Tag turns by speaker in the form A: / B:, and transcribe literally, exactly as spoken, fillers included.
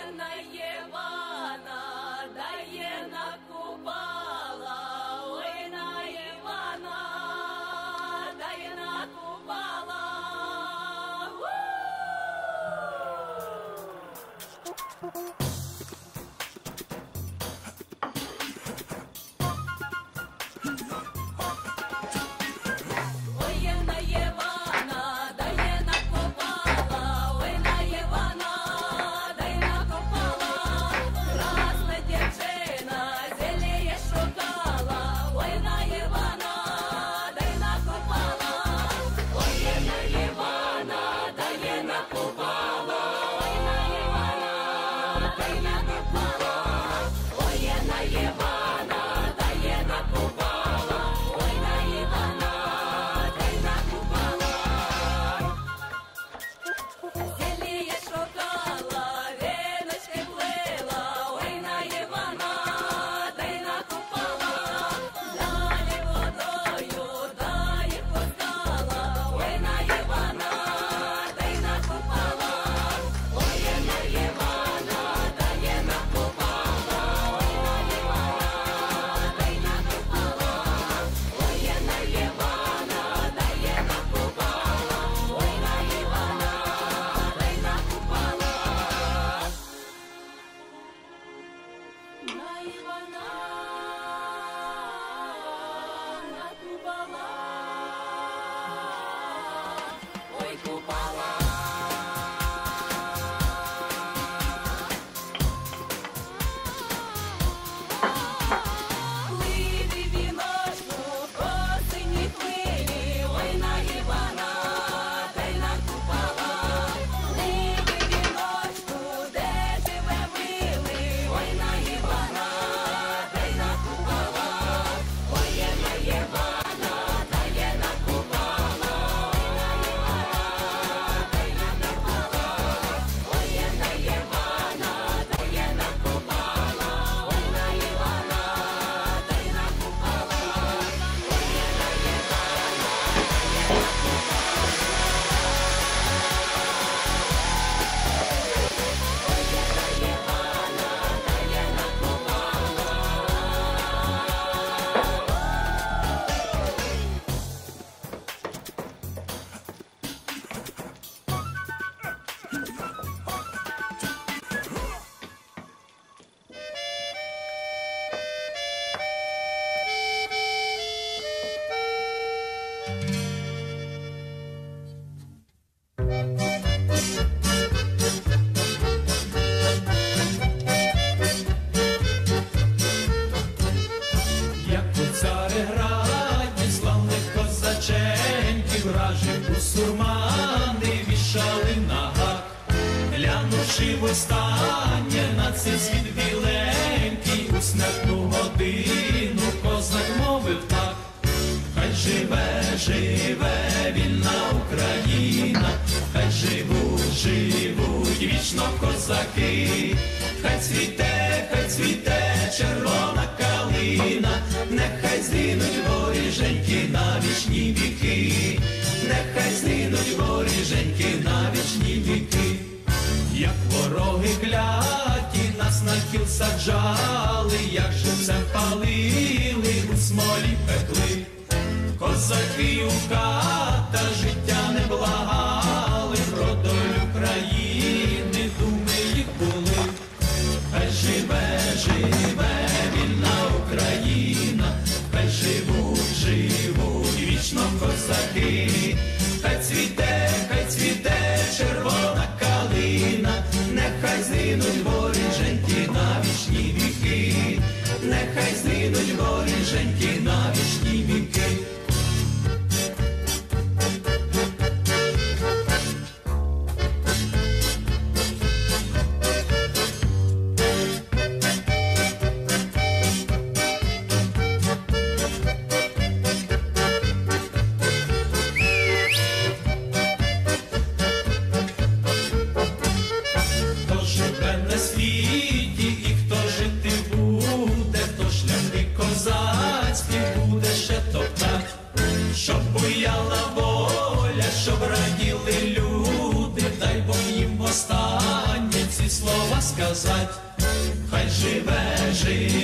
A: Глянувши востаннє на цей світ біленький, у смертну годину козак мовив так: хай живе, живе вільна Україна, хай живуть, живуть вічно козаки, хай цвіте, хай цвіте червона калина, нехай згинуть воріженьки на вічні віки, нехай згинуть воріженьки на вічні віки. Як вороги кляті нас на кіл саджали, як живцем палили, у смолі пекли, козаки у ката життя не благали, про долю країни думи їх були. Хай живе, живе вільна Україна, хай живуть, живуть вічно козаки, хай цвіте, хай цвіте червона калина, нехай згинуть воріженьки на вічні віки, нехай згинуть воріженьки на вічні віки. Щоб буяла воля, щоб раділи люди, дай Бог їм останнє ці слова сказать, хай живе, живе.